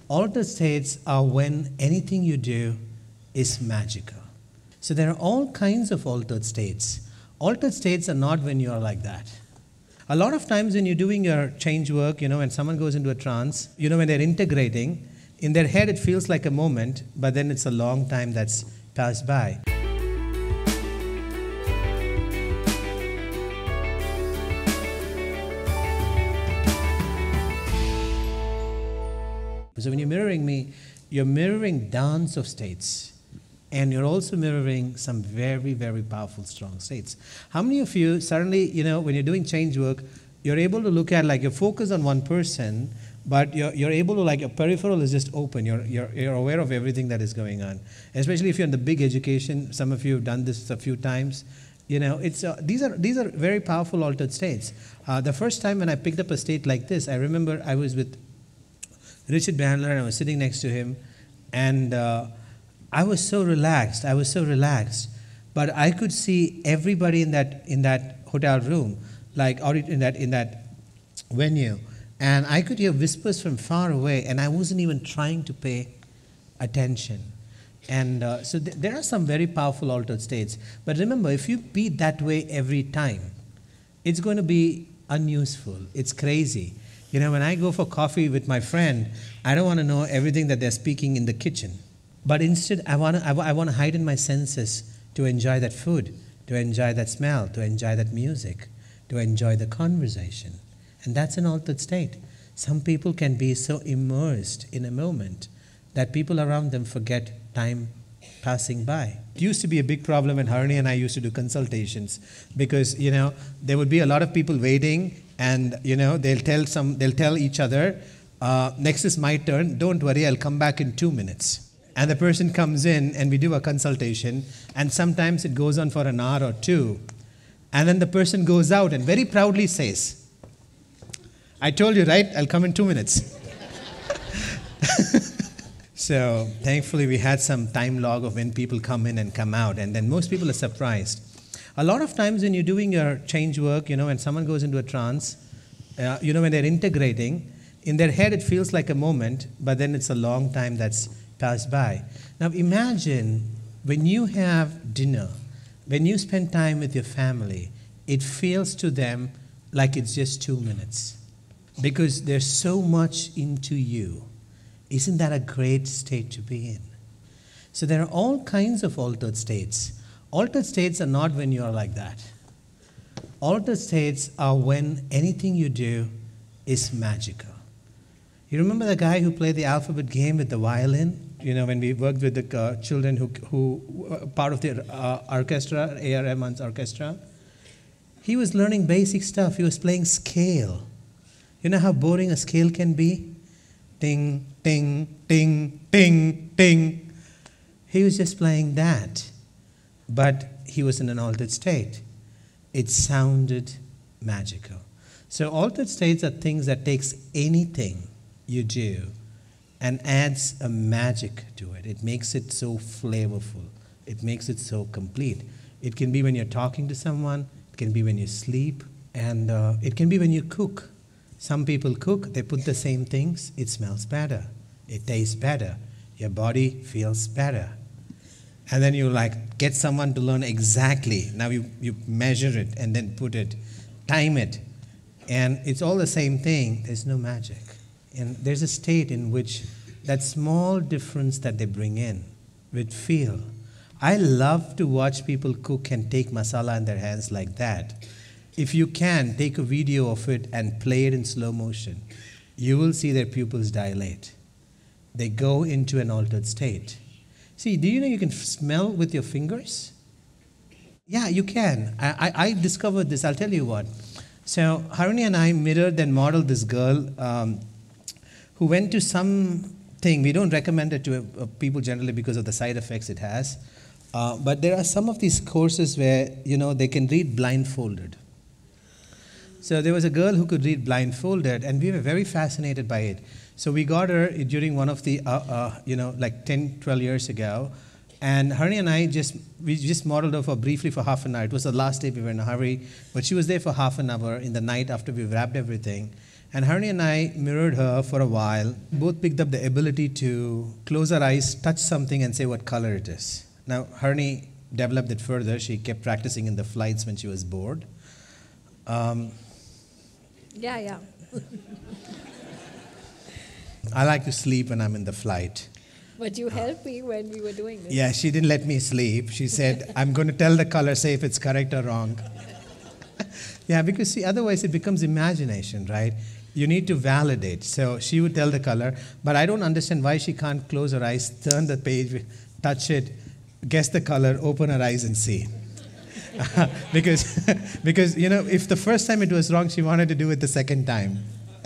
Altered states are when anything you do is magical. So there are all kinds of altered states. Altered states are not when you are like that. A lot of times when you're doing your change work, when someone goes into a trance, when they're integrating, in their head it feels like a moment, but then it's a long time that's passed by. So when you're mirroring me, you're mirroring dance of states. And you're also mirroring some very, very powerful, strong states. How many of you suddenly, when you're doing change work, you're able to look at, you're focused on one person, but you're able to, your peripheral is just open. You're aware of everything that is going on. Especially if you're in the big education, some of you have done this a few times. These are very powerful altered states. The first time when I picked up a state like this, I remember I was with Richard Bandler and I was sitting next to him, and I was so relaxed, but I could see everybody in that hotel room, in that venue, and I could hear whispers from far away, and I wasn't even trying to pay attention. And so there are some very powerful altered states. But remember, if you be that way every time, it's going to be unuseful. It's crazy. When I go for coffee with my friend, I don't want to know everything that they're speaking in the kitchen. But instead, I want to heighten my senses to enjoy that food, to enjoy that smell, to enjoy that music, to enjoy the conversation. And that's an altered state. Some people can be so immersed in a moment that people around them forget time passing by. It used to be a big problem when Harini and I used to do consultations because, there would be a lot of people waiting and, they'll tell each other, next is my turn, don't worry, I'll come back in 2 minutes. And the person comes in and we do a consultation, and sometimes it goes on for an hour or two. And then the person goes out and very proudly says, I told you, right? I'll come in 2 minutes. So thankfully we had some time log of when people come in and come out, and then most people are surprised. A lot of times when you're doing your change work, when someone goes into a trance, when they're integrating, in their head it feels like a moment, but then it's a long time that's passed by. Now imagine when you have dinner, when you spend time with your family, it feels to them like it's just 2 minutes because there's so much into you. Isn't that a great state to be in? So there are all kinds of altered states. Altered states are not when you are like that. Altered states are when anything you do is magical. You remember the guy who played the alphabet game with the violin? When we worked with the children who were part of the orchestra, A.R. Rahman's orchestra, he was learning basic stuff. He was playing scale. You know how boring a scale can be? Ting, ting, ting, ting, ting. He was just playing that, but he was in an altered state. It sounded magical. So altered states are things that takes anything you do and adds a magic to it. It makes it so flavorful. It makes it so complete. It can be when you're talking to someone. It can be when you sleep. And it can be when you cook. Some people cook, they put the same things. It smells better. It tastes better. Your body feels better. And then you get someone to learn exactly. Now you measure it and then put it, time it. And it's all the same thing. There's no magic. And there's a state in which that small difference that they bring in with feel. I love to watch people cook and take masala in their hands like that. If you can, take a video of it and play it in slow motion. You will see their pupils dilate. They go into an altered state. See, do you know you can smell with your fingers? Yeah, you can. I discovered this. I'll tell you what. So Harini and I mirrored and modeled this girl who went to something. We don't recommend it to people generally because of the side effects it has. But there are some of these courses where, they can read blindfolded. So there was a girl who could read blindfolded, and we were very fascinated by it. So we got her during one of the, 10, 12 years ago. And Harini and I we just modeled her briefly for half an hour. It was the last day we were in a hurry, but she was there for half an hour in the night after we wrapped everything. And Harni and I mirrored her for a while. Both picked up the ability to close our eyes, touch something, and say what color it is. Now, Harni developed it further. She kept practicing in the flights when she was bored. Yeah. I like to sleep when I'm in the flight. But you helped me when we were doing this. Yeah, she didn't let me sleep. She said, I'm going to tell the color, say if it's correct or wrong. Yeah, because see, otherwise it becomes imagination, right? You need to validate. So she would tell the color, but I don't understand why she can't close her eyes, turn the page, touch it, guess the color, open her eyes and see. because, you know, if the first time it was wrong, she wanted to do it the second time.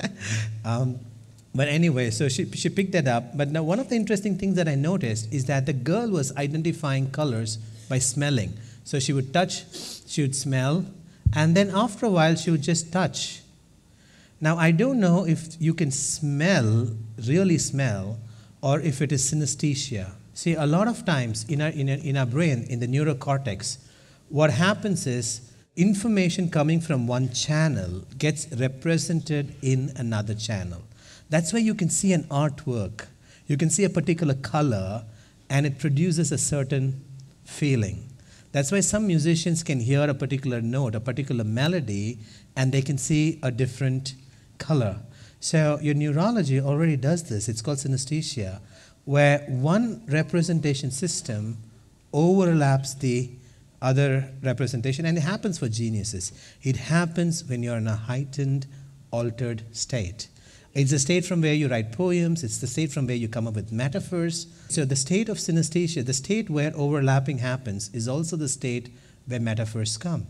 But anyway, so she picked that up. But now one of the interesting things that I noticed is that the girl was identifying colors by smelling. So she would touch, she would smell, and then after a while she would just touch. Now I don't know if you can smell, really smell, or if it is synesthesia. See, a lot of times in our brain, in the neurocortex, what happens is information coming from one channel gets represented in another channel. That's why you can see an artwork. You can see a particular color, and it produces a certain feeling. That's why some musicians can hear a particular note, a particular melody, and they can see a different color. So your neurology already does this. It's called synesthesia, where one representation system overlaps the other representation, and it happens for geniuses. It happens when you're in a heightened, altered state. It's the state from where you write poems. It's the state from where you come up with metaphors. So the state of synesthesia, the state where overlapping happens, is also the state where metaphors come.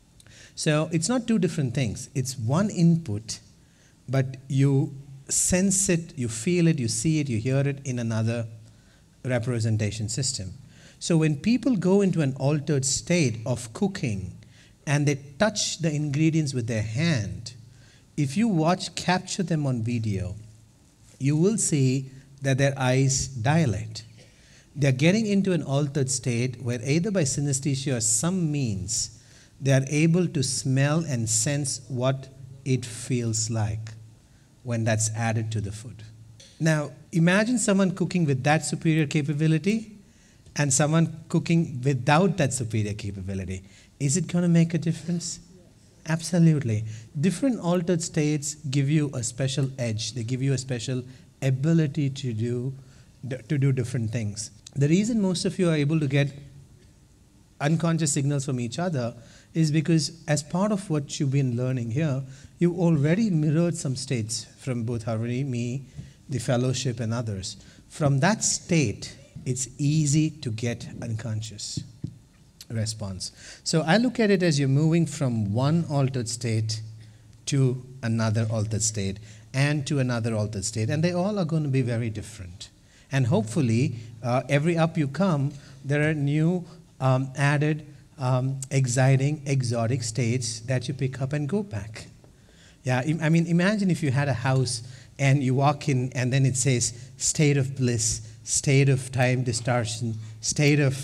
So it's not two different things. It's one input, but you sense it, you feel it, you see it, you hear it in another representation system. So when people go into an altered state of cooking and they touch the ingredients with their hand, if you capture them on video, you will see that their eyes dilate. They're getting into an altered state where either by synesthesia or some means, they are able to smell and sense what it feels like when that's added to the food. Now, imagine someone cooking with that superior capability and someone cooking without that superior capability. Is it going to make a difference? Absolutely. Different altered states give you a special edge. They give you a special ability to do different things. The reason most of you are able to get unconscious signals from each other is because as part of what you've been learning here, you already mirrored some states from both Harvey, me, the fellowship, and others. From that state, it's easy to get unconscious response. So I look at it as you're moving from one altered state to another altered state and to another altered state, and they all are going to be very different. And hopefully, every up you come, there are new added, exciting, exotic states that you pick up and go back. Yeah, I mean, imagine if you had a house and you walk in and then it says state of bliss, state of time distortion, state of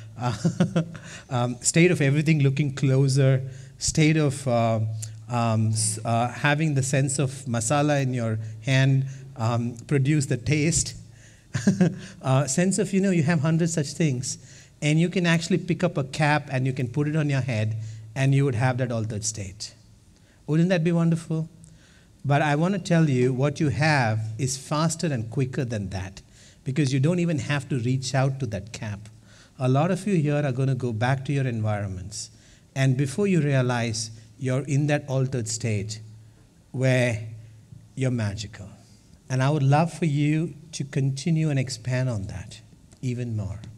everything looking closer, state of having the sense of masala in your hand produce the taste, sense of, you have 100 such things, and you can actually pick up a cap and you can put it on your head and you would have that altered state. Wouldn't that be wonderful? But I want to tell you, what you have is faster and quicker than that, because you don't even have to reach out to that cap. A lot of you here are going to go back to your environments, and before you realize, you're in that altered state where you're magical. And I would love for you to continue and expand on that even more.